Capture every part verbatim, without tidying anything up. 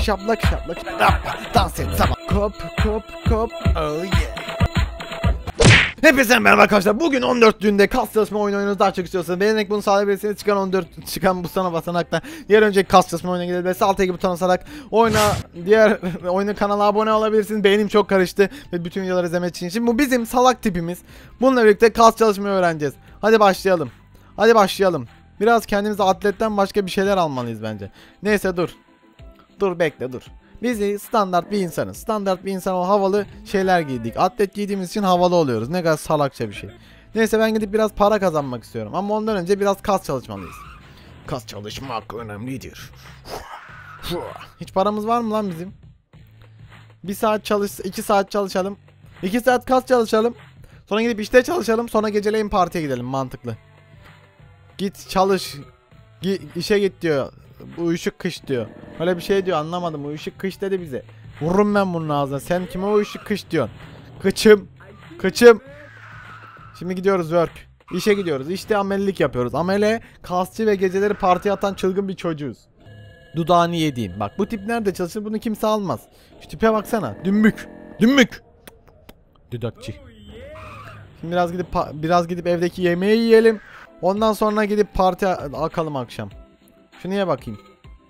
Şaplak şaplak şaplak. Dans et sabah. Kop kop kop. Oh yeah. Hepinize merhaba arkadaşlar. Bugün on dört günde kas çalışma oyunu oynuyoruz. Daha çok istiyorsanız beğenerek bunu sağlayabilirsiniz. Çıkan on dört çıkan butona basarakla diğer önceki kas çalışma oyuna gidebilirsiniz. Alttaki butona basarak oyuna diğer oyunu kanala abone olabilirsiniz. Beynim çok karıştı ve bütün videoları izlemek için. Şimdi bu bizim salak tipimiz. Bununla birlikte kas çalışmayı öğreneceğiz. Hadi başlayalım. Hadi başlayalım. Biraz kendimize atletten başka bir şeyler almalıyız bence. Neyse dur. Dur bekle dur. Biz standart bir insanız. Standart bir insan o havalı şeyler giydik. Atlet giydiğimiz için havalı oluyoruz. Ne kadar salakça bir şey. Neyse ben gidip biraz para kazanmak istiyorum. Ama ondan önce biraz kas çalışmalıyız. Kas çalışmak önemlidir. Hiç paramız var mı lan bizim? Bir saat çalış, iki saat çalışalım. iki saat kas çalışalım. Sonra gidip işte çalışalım. Sonra geceleyin partiye gidelim, mantıklı. Git çalış. G işe git diyor. Uyuşuk kış diyor. Öyle bir şey diyor, anlamadım. Uyuşuk kış dedi bize. Vururum ben bunun ağzına. Sen kime uyuşuk kış diyorsun? Kıçım. Kıçım. Şimdi gidiyoruz work. İşe gidiyoruz. İşte amelilik yapıyoruz. Amele, kasçı ve geceleri partiye atan çılgın bir çocuğuz. Dudağını yediğim. Bak bu tip nerede çalışır, bunu kimse almaz. Şu tipe baksana. Dümbük. Dümbük. Dudakçı. Şimdi biraz gidip biraz gidip evdeki yemeği yiyelim. Ondan sonra gidip partiye akalım akşam. Şuraya bakayım.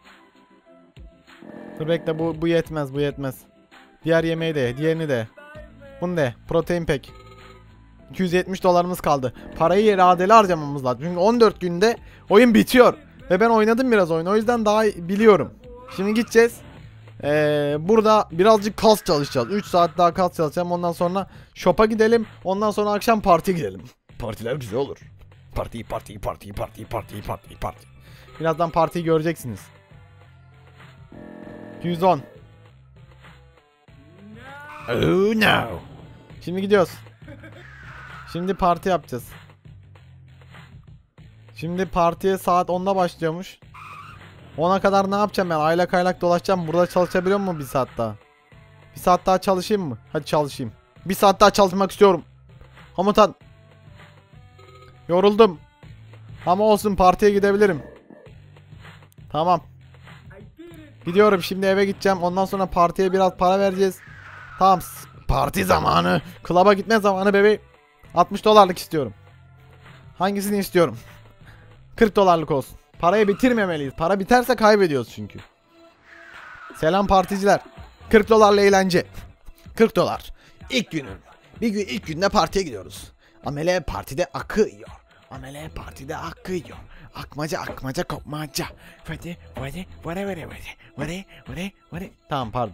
Dur bekle, bu, bu yetmez bu yetmez. Diğer yemeği de, diğerini de. Bunu de, protein pack. iki yüz yetmiş dolarımız kaldı. Parayı iradeli harcamamız lazım. Çünkü on dört günde oyun bitiyor. Ve ben oynadım biraz oyunu, o yüzden daha biliyorum. Şimdi gideceğiz. Ee, burada birazcık kas çalışacağız. üç saat daha kas çalışacağım. Ondan sonra shop'a gidelim. Ondan sonra akşam partiye gidelim. Partiler güzel olur. Parti parti parti parti parti parti parti. Birazdan partiyi göreceksiniz. yüz on. Oh no. Şimdi gidiyoruz. Şimdi parti yapacağız. Şimdi partiye saat onda başlıyormuş. ona kadar ne yapacağım ben? Aylak aylak dolaşacağım. Burada çalışabiliyor mu bir saat daha? Bir saat daha çalışayım mı? Hadi çalışayım. Bir saat daha çalışmak istiyorum. Komutan. Yoruldum. Ama olsun, partiye gidebilirim. Tamam. Gidiyorum, şimdi eve gideceğim. Ondan sonra partiye biraz para vereceğiz. Tamam. Parti zamanı. Klaba gitme zamanı bebeğim. altmış dolarlık istiyorum. Hangisini istiyorum? kırk dolarlık olsun. Parayı bitirmemeliyiz. Para biterse kaybediyoruz çünkü. Selam particiler. kırk dolarla eğlence. kırk dolar. İlk günün. Bir gün ilk günde partiye gidiyoruz. Amele partide akıyor. Amele partide akıyor. Akmaca akmaca kopmaca. Vade vade vade vade vade vade vade. Tamam, pardon.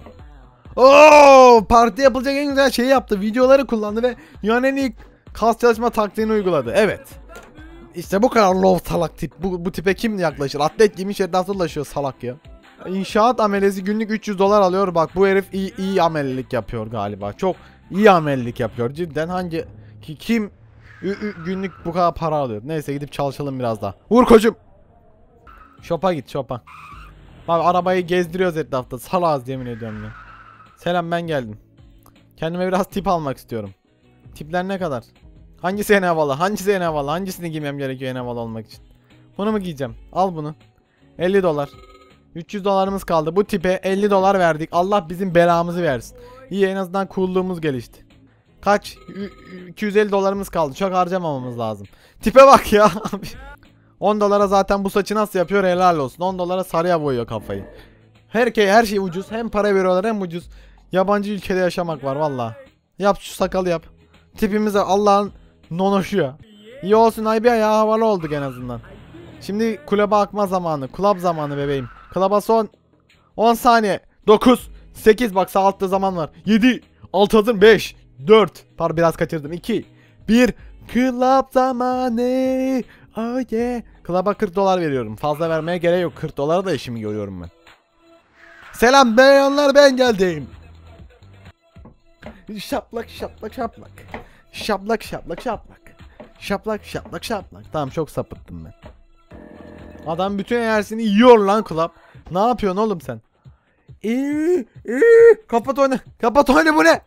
Oo, parti yapılacak en güzel şeyi yaptı. Videoları kullandı ve dünyanın en iyi kas çalışma taktiğini uyguladı. Evet. İşte bu kadar low salak tip. Bu, bu tipe kim yaklaşır? Atlet giymiş etrafta dolaşıyor salak ya. İnşaat amelesi günlük üç yüz dolar alıyor. Bak bu herif iyi, iyi amelilik yapıyor galiba. Çok iyi amelilik yapıyor. Cidden hangi ki kim ü, ü, günlük bu kadar para alıyor? Neyse gidip çalışalım biraz daha. Vur koçum. Shop'a git shop'a. Bak arabayı gezdiriyoruz etrafta. Salaz yemin ediyorum ya. Selam, ben geldim. Kendime biraz tip almak istiyorum. Tipler ne kadar? Hangisi en havalı? Hangisi en havalı? Hangisini giymem gerekiyor en havalı olmak için? Bunu mu giyeceğim? Al bunu. elli dolar. üç yüz dolarımız kaldı. Bu tipe elli dolar verdik. Allah bizim belamızı versin. İyi, en azından coolluğumuz gelişti. Kaç? iki yüz elli dolarımız kaldı. Çok harcamamamız lazım. Tipe bak ya. on dolara zaten bu saçı nasıl yapıyor, helal olsun. on dolara sarıya boyuyor kafayı. Her, her şey ucuz. Hem para veriyorlar hem ucuz. Yabancı ülkede yaşamak var valla. Yap şu sakalı yap. Tipimize Allah'ın nonoşu ya. İyi olsun Aybi ya, havalı olduk en azından. Şimdi kulübe akma zamanı. Kulüp zamanı bebeğim. Kulübe son on saniye. dokuz, sekiz, bak sağ altta zaman var. yedi, altı hazır, beş, dört. Pardon biraz kaçırdım. iki, bir. Kulüp zamanı. Oh yeah. Kulübe kırk dolar veriyorum. Fazla vermeye gerek yok. kırk dolara da işimi görüyorum ben. Selam beyanlar, ben geldim. Şaplak şaplak şaplak. Şaplak şaplak şaplak. Şaplak şaplak şaplak. Tamam, çok sapıttım ben. Adam bütün enerjisini yiyor lan Club. Ne yapıyorsun oğlum sen? İyi, iyi. Kapat oyunu. Kapat oyunu, bu ne?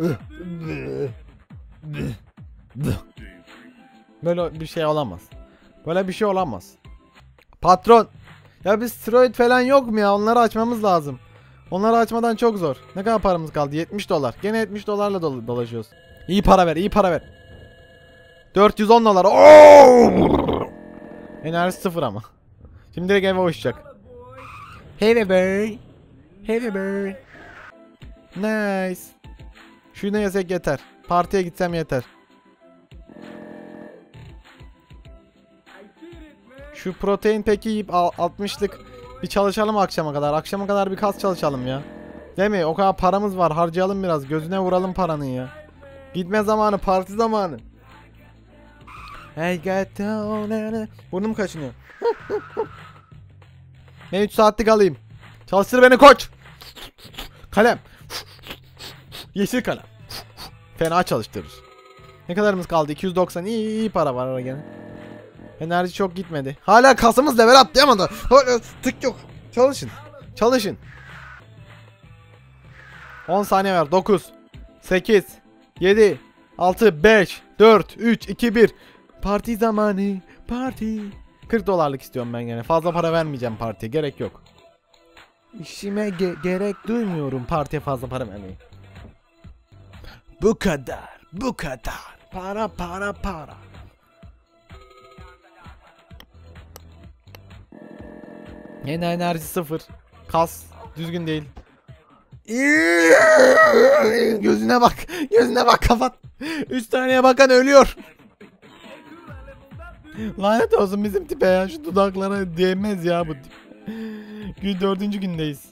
Böyle bir şey olamaz. Böyle bir şey olamaz. Patron. Ya biz steroid falan yok mu ya? Onları açmamız lazım. Onları açmadan çok zor. Ne kadar paramız kaldı? yetmiş dolar. Gene yetmiş dolarla dol dolaşıyoruz. İyi para ver, iyi para ver. dört yüz on dolar. Oo! Enerji sıfır ama. Şimdi direkt eve uçacak. Hey boy. Hey boy. Nice. Şunu yesek yeter. Partiye gitsem yeter. Şu protein peki yiyip altmışlık bir çalışalım akşama kadar. Akşama kadar bir kas çalışalım ya. Değil mi? O kadar paramız var. Harcayalım biraz. Gözüne vuralım paranın ya. Gitme zamanı, parti zamanı. Hey get down. Burnum kaşınıyor. Ben üç saatlik alayım. Çalıştır beni koç. Kalem. Yeşil kalem. Fena çalıştırır. Ne kadarımız kaldı? iki yüz doksan. İyi, iyi para var orada gene. Enerji çok gitmedi. Hala kasımız level atlayamadı. Tık yok. Çalışın. Çalışın. on saniye ver. dokuz, sekiz, yedi, altı, beş, dört, üç, iki, bir. Parti zamanı. Parti. kırk dolarlık istiyorum ben gene. Fazla para vermeyeceğim partiye. Gerek yok. İşime ge gerek duymuyorum partiye fazla para vermeyi. Bu kadar. Bu kadar. Para para para. Yine enerji sıfır. Kas düzgün değil. Gözüne bak. Gözüne bak, kapat. üç taneye bakan ölüyor. Lanet olsun bizim tipe ya. Şu dudaklara değmez ya bu tip. Gün dördüncü gündeyiz.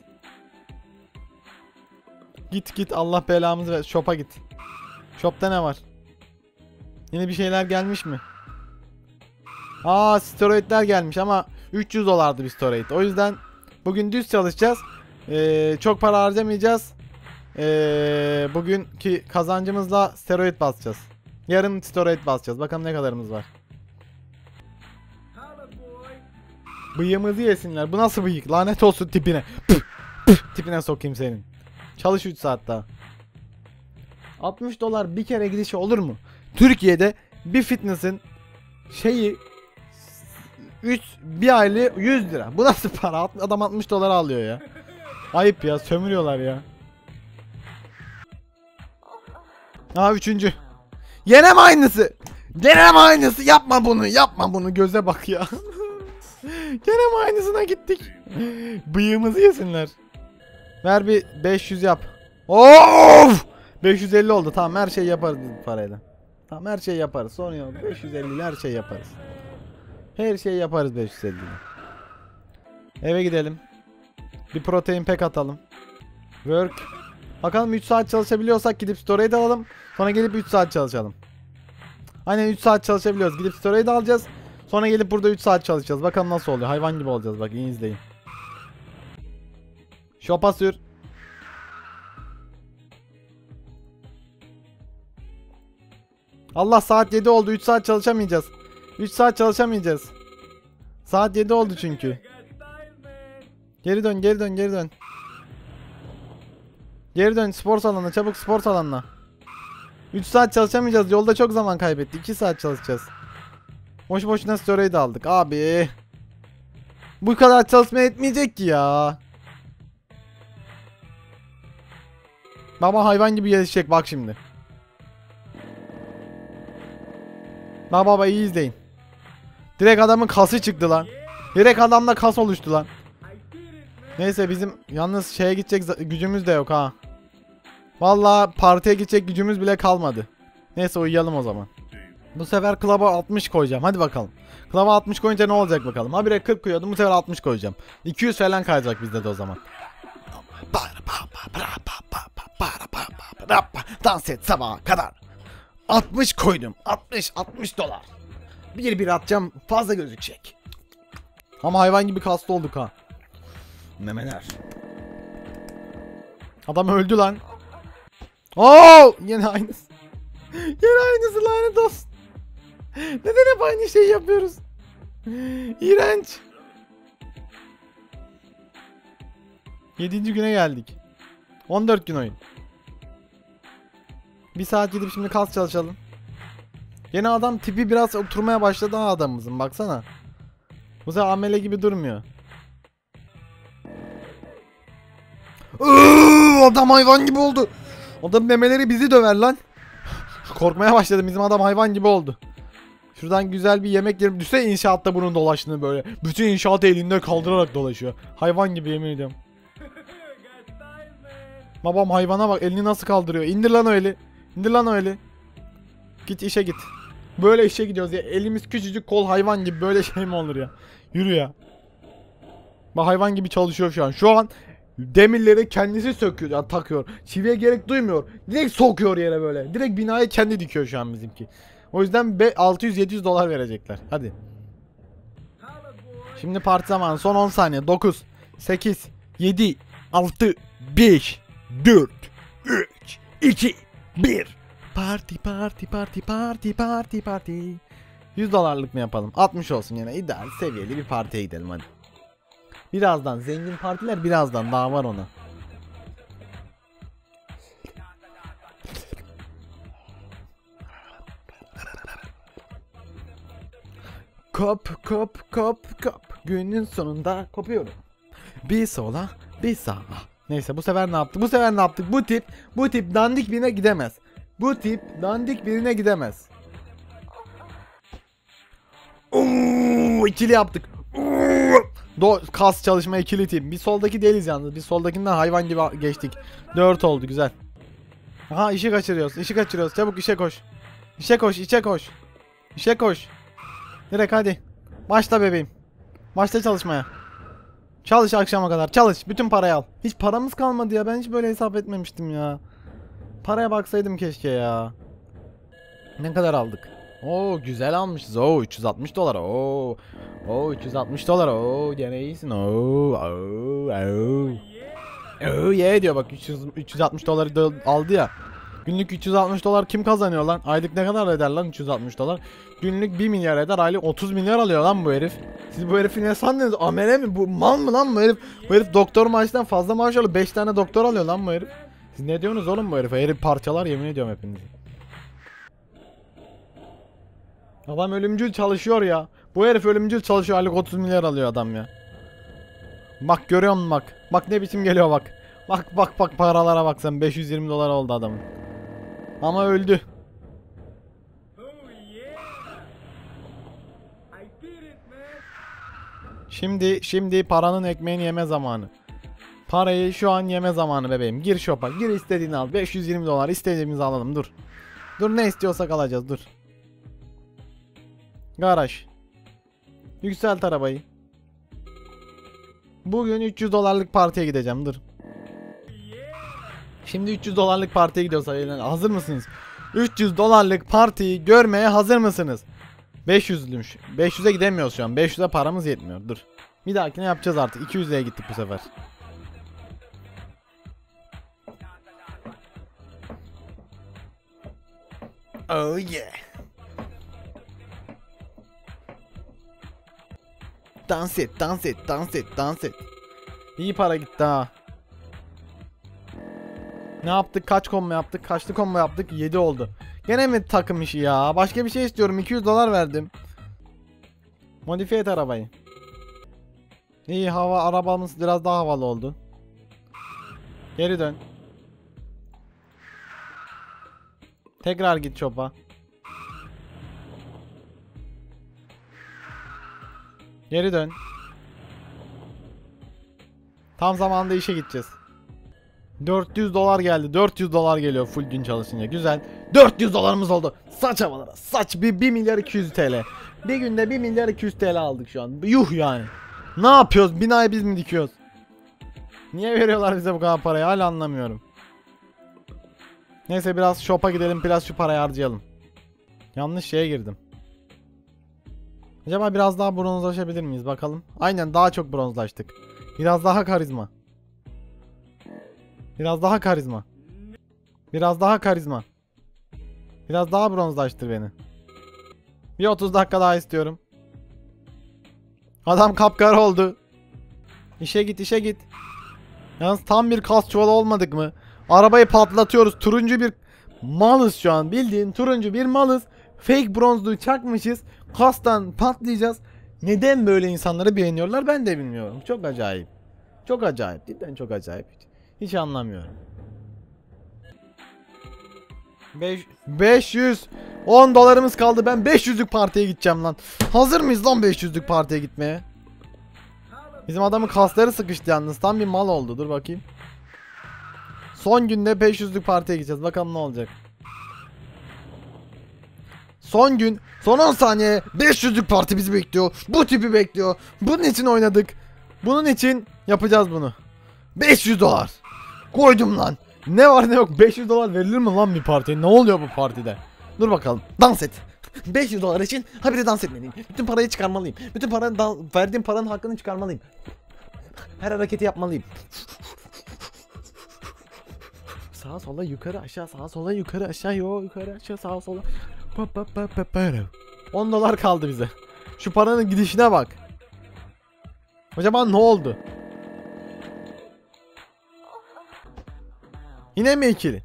Git git, Allah belamızı ver. Shop'a git. Shop'ta ne var? Yine bir şeyler gelmiş mi? Aa, steroidler gelmiş ama üç yüz dolardı bir steroid. O yüzden bugün düz çalışacağız. Ee, çok para harcamayacağız. Ee, bugünkü kazancımızla steroid basacağız. Yarın steroid basacağız. Bakalım ne kadarımız var. Bıyığımızı yesinler. Bu nasıl bıyık? Lanet olsun tipine. Püf, püf, tipine sokayım senin. Çalış üç saat daha. altmış dolar bir kere gidişi olur mu? Türkiye'de bir fitness'in şeyi üç bir aylık yüz lira. Bu nasıl para? Adam altmış dolar alıyor ya. Ayıp ya, sömürüyorlar ya. Aa, üçüncü. Yine mi aynısı? Gene mi aynısı? Yapma bunu, yapma bunu. Göze bak ya. Gene mi aynısına gittik? Bıyığımızı yesinler. Ver bir beş yüz yap. Of! beş yüz elli oldu. Tamam, her şey yaparız bu parayla. Tamam, her şey yaparız. Sorun yok. beş yüz elli ile her şey yaparız. Her şeyi yaparız beş yüz elli ile. Eve gidelim. Bir protein pack atalım. Work. Bakalım üç saat çalışabiliyorsak gidip storage'i alalım. Sonra gelip üç saat çalışalım. Aynen, üç saat çalışabiliyoruz. Gidip storage'i alacağız. Sonra gelip burada üç saat çalışacağız. Bakalım nasıl oluyor. Hayvan gibi olacağız. Bak, iyi izleyin. Shop'a sür. Allah, saat yedi oldu. üç saat çalışamayacağız. üç saat çalışamayacağız. Saat yedi oldu çünkü. Geri dön, geri dön, geri dön. Geri dön spor salonuna, çabuk spor salonuna. üç saat çalışamayacağız. Yolda çok zaman kaybettik. iki saat çalışacağız. Boş boşuna story'i de aldık abi. Bu kadar çalışmaya etmeyecek ki ya. Baba hayvan gibi gelişecek bak şimdi. Baba baba, iyi izleyin. Direkt adamın kası çıktı lan. Direkt adamda kas oluştu lan. Neyse, bizim yalnız şeye gidecek gücümüz de yok ha. Vallahi partiye gidecek gücümüz bile kalmadı. Neyse, uyuyalım o zaman. Bu sefer klaba altmış koyacağım. Hadi bakalım. Klaba altmış koyunca ne olacak bakalım. Habire kırk koyuyordum. Bu sefer altmış koyacağım. iki yüz falan kayacak bizde de o zaman. Dans et sabaha kadar. altmış koydum. altmış altmış dolar. Bir bir atacağım, fazla gözükecek. Ama hayvan gibi kaslı olduk ha. Memeler. Adam öldü lan. Oo, yine aynısı. Yine aynısı, lanet olsun. Neden hep aynı şeyi yapıyoruz? İğrenç. yedinci güne geldik. on dört gün oyun. Bir saat gidip şimdi kas çalışalım. Yine adam tipi biraz oturmaya başladı ha adamımızın, baksana. Bu sefer amele gibi durmuyor. Iııı, adam hayvan gibi oldu. Adam memeleri bizi döver lan. Korkmaya başladım, bizim adam hayvan gibi oldu. Şuradan güzel bir yemek yerim. Düşse inşaatta bunun dolaştığını böyle. Bütün inşaatı elinde kaldırarak dolaşıyor. Hayvan gibi, yemin ediyorum. Babam hayvana bak, elini nasıl kaldırıyor. İndir lan o eli. İndir lan o eli. Git işe git. Böyle işe gidiyoruz ya. Elimiz küçücük, kol hayvan gibi, böyle şey mi olur ya? Yürü ya. Bak hayvan gibi çalışıyor şu an. Şu an demirleri kendisi söküyor, yani takıyor. Çiviye gerek duymuyor. Direkt sokuyor yere böyle. Direkt binayı kendi dikiyor şu an bizimki. O yüzden altı yüz yedi yüz dolar verecekler. Hadi. Şimdi parti zamanı. Son on saniye. dokuz, sekiz, yedi, altı, beş, dört, üç, iki, bir. Parti parti parti parti parti parti. yüz dolarlık mı yapalım? altmış olsun yine. İdeal seviyeli bir partiye gidelim hadi. Birazdan zengin partiler, birazdan daha var ona. Kop kop kop kop. Günün sonunda kopuyorum. Bir sola bir sağa. Neyse, bu sefer ne yaptık? Bu sefer ne yaptık? Bu tip bu tip dandik birine gidemez. Bu tip dandik birine gidemez. Oo, ikili yaptık. Oo. Do kas çalışma ikili tip. Bir soldaki değiliz yalnız. Bir soldakinden hayvan gibi geçtik. dört oldu, güzel. Aha, işi kaçırıyoruz. İşi kaçırıyoruz. Çabuk işe koş. İşe koş, işe koş. İşe koş. Direkt hadi. Başla bebeğim. Başla çalışmaya. Çalış akşama kadar. Çalış. Bütün parayı al. Hiç paramız kalmadı ya. Ben hiç böyle hesap etmemiştim ya. Paraya baksaydım keşke ya. Ne kadar aldık? Oo, güzel almışız. Oo, üç yüz altmış dolar. Oo. Oo, üç yüz altmış dolar. Oo, gene iyisin. Oo. Oo. Oo. Oo, yeah diyor bak, üç yüz üç yüz altmış doları da aldı ya. Günlük üç yüz altmış dolar kim kazanıyor lan? Aylık ne kadar eder lan üç yüz altmış dolar? Günlük bir milyar eder, aylık otuz milyar alıyor lan bu herif. Siz bu herifi ne sandınız? Amele mi? Bu mal mı lan bu herif? Bu herif doktor maaştan fazla maaş alıyor. beş tane doktor alıyor lan bu herif. Siz ne diyorsunuz oğlum bu herife? Herif parçalar, yemin ediyorum hepinizi. Adam ölümcül çalışıyor ya. Bu herif ölümcül çalışıyor, aylık otuz milyar alıyor adam ya. Bak, görüyor musun bak. Bak ne biçim geliyor bak. Bak bak bak, paralara bak sen, beş yüz yirmi dolar oldu adamın. Ama öldü. Şimdi şimdi paranın ekmeğini yeme zamanı. Parayı şu an yeme zamanı bebeğim. Gir shop'a, gir istediğini al. beş yüz yirmi dolar istediğimizi alalım, dur. Dur, ne istiyorsak alacağız, dur. Garaj. Yükselt arabayı. Bugün üç yüz dolarlık partiye gideceğim, dur. Şimdi üç yüz dolarlık partiye gidiyoruz. Hazır mısınız? üç yüz dolarlık partiyi görmeye hazır mısınız? beş yüzlüymüş. beş yüze gidemiyoruz şu an. beş yüze paramız yetmiyor. Dur. Bir dahakine yapacağız artık. iki yüze gittik bu sefer. Oh yeah. Dans et, dans et, dans et, dans et. İyi para gitti ha. Ne yaptık? Kaç combo yaptık? Kaçlı combo yaptık? yedi oldu. Gene mi takım işi ya? Başka bir şey istiyorum. iki yüz dolar verdim. Modifiye et arabayı. İyi, hava arabamız biraz daha havalı oldu. Geri dön. Tekrar git çopa. Geri dön. Tam zamanında işe gideceğiz. dört yüz dolar geldi. dört yüz dolar geliyor full gün çalışınca. Güzel. dört yüz dolarımız oldu. Saç havalara. Saç bir, bir milyar iki yüz TL. Bir günde bir milyar iki yüz TL aldık şu an. Yuh yani. Ne yapıyoruz? Binayı biz mi dikiyoruz? Niye veriyorlar bize bu kadar parayı? Hala anlamıyorum. Neyse, biraz shop'a gidelim. Biraz şu parayı harcayalım. Yanlış şeye girdim. Acaba biraz daha bronzlaşabilir miyiz? Bakalım. Aynen, daha çok bronzlaştık. Biraz daha karizma. Biraz daha karizma. Biraz daha karizma. Biraz daha bronzlaştır beni. Bir otuz dakika daha istiyorum. Adam kapkara oldu. İşe git, işe git. Yalnız tam bir kas çuvalı olmadık mı? Arabayı patlatıyoruz. Turuncu bir malız şu an. Bildiğin turuncu bir malız. Fake bronzluğu çakmışız. Kastan patlayacağız. Neden böyle insanları beğeniyorlar ben de bilmiyorum. Çok acayip. Çok acayip. Cidden çok acayip. Hiç anlamıyorum. beş yüz on dolarımız kaldı. Ben beş yüzlük partiye gideceğim lan. Hazır mıyız lan beş yüzlük partiye gitmeye? Bizim adamın kasları sıkıştı yalnız. Tam bir mal oldu. Dur bakayım. Son günde beş yüzlük partiye gideceğiz. Bakalım ne olacak. Son gün, son on saniye beş yüzlük parti bizi bekliyor. Bu tipi bekliyor. Bunun için oynadık. Bunun için yapacağız bunu. beş yüz dolar. Koydum lan. Ne var ne yok beş yüz dolar verilir mi lan bir partiye? Ne oluyor bu partide? Dur bakalım. Dans et. beş yüz dolar için habire dans etmeliyim. Bütün parayı çıkarmalıyım. Bütün paranın verdiğim paranın hakkını çıkarmalıyım. Her hareketi yapmalıyım. Sağa sola yukarı aşağı sağa sola yukarı aşağı yo yukarı aşağı sağa sola. on dolar kaldı bize. Şu paranın gidişine bak. Acaba ne oldu? Yine mi ikili?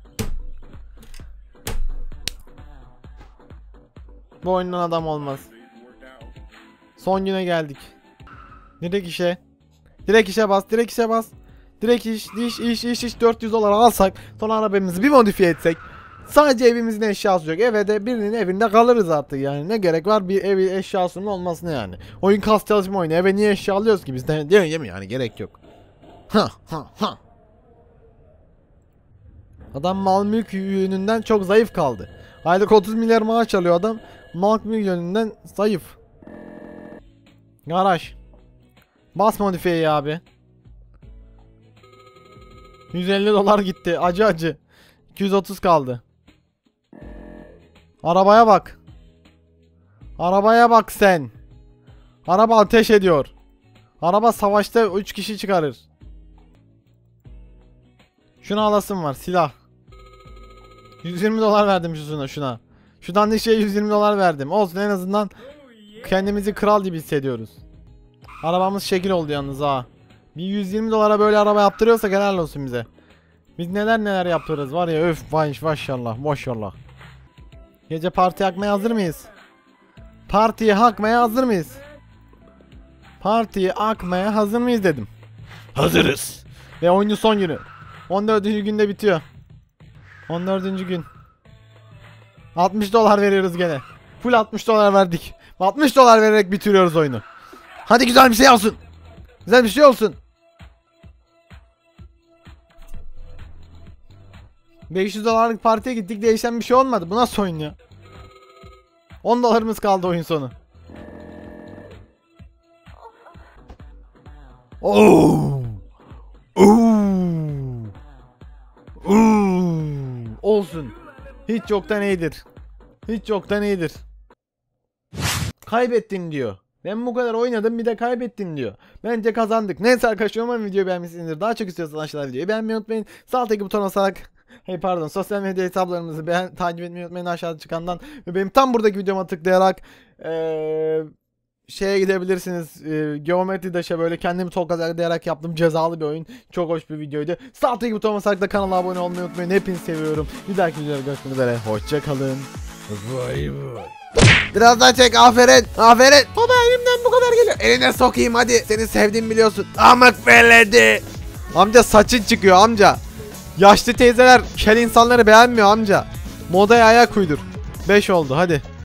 Bu oyundan adam olmaz. Son güne geldik. Direkt işe. Direkt işe bas, direkt işe bas. Direkt iş, iş, iş, iş, iş dört yüz dolar alsak, sonra arabamızı bir modifiye etsek. Sadece evimizin eşyası yok. Eve de birinin evinde kalırız artık yani. Ne gerek var bir evi eşyasının olmasına yani. Oyun kas çalışma oyunu. Eve niye eşya alıyoruz ki biz de? Değil mi yani? Gerek yok. Ha ha ha. Adam mal mülk yönünden çok zayıf kaldı. Aylık otuz milyar maaş alıyor adam. Mal mülk yönünden zayıf. Garaj. Bas modifiyeyi abi. yüz elli dolar gitti. Acı acı. iki yüz otuz kaldı. Arabaya bak. Arabaya bak sen. Araba ateş ediyor. Araba savaşta üç kişi çıkarır. Şuna alasım var. Silah. yüz yirmi dolar verdim şuna şuna. Şu dandik şeye yüz yirmi dolar verdim. Olsun en azından kendimizi kral gibi hissediyoruz. Arabamız şekil oldu yalnız ha. Bir yüz yirmi dolara böyle araba yaptırıyorsak helal olsun bize. Biz neler neler yapıyoruz var ya öf vay maşallah maşallah. Gece parti yakmaya hazır mıyız? Partiyi hakmaya hazır mıyız? Partiyi akmaya hazır mıyız dedim. Hazırız. Ve oyunun son günü. on dördüncü günde bitiyor. on dördüncü gün. altmış dolar veriyoruz gene. Full altmış dolar verdik. altmış dolar vererek bitiriyoruz oyunu. Hadi güzel bir şey olsun. Güzel bir şey olsun. beş yüz dolarlık partiye gittik, değişen bir şey olmadı. Bu nasıl oyun ya? on dolarımız kaldı oyun sonu. Oo! Oo! Oo! Olsun. Hiç yoktan iyidir. Hiç yoktan iyidir. Kaybettin diyor. Ben bu kadar oynadım bir de kaybettin diyor. Bence kazandık. Neyse arkadaşlar umarım videoyu beğenmişsinizdir. Daha çok istiyorsanız aşağıda videoyu beğenmeyi unutmayın. Sağ alttaki buton basarak hey pardon sosyal medya hesaplarımızı beğen, takip etmeyi unutmayın aşağıda çıkandan. Ve benim tam buradaki videoma tıklayarak ee, şeye gidebilirsiniz. E, Geometri Dash'a böyle kendimi tokatlayarak yaptığım cezalı bir oyun. Çok hoş bir videoydu. Sağ alttaki buton basarak da kanala abone olmayı unutmayın. Hepinizi seviyorum. Bir dahaki videoda görüşmek üzere. Hoşçakalın. Vay vay. Biraz daha çek aferin aferin. Baba elimden bu kadar geliyor. Eline sokayım hadi. Seni sevdiğimi biliyorsun. Amık veledi. Amca saçın çıkıyor amca. Yaşlı teyzeler kel insanları beğenmiyor amca. Modaya ayak uydur. beş oldu hadi.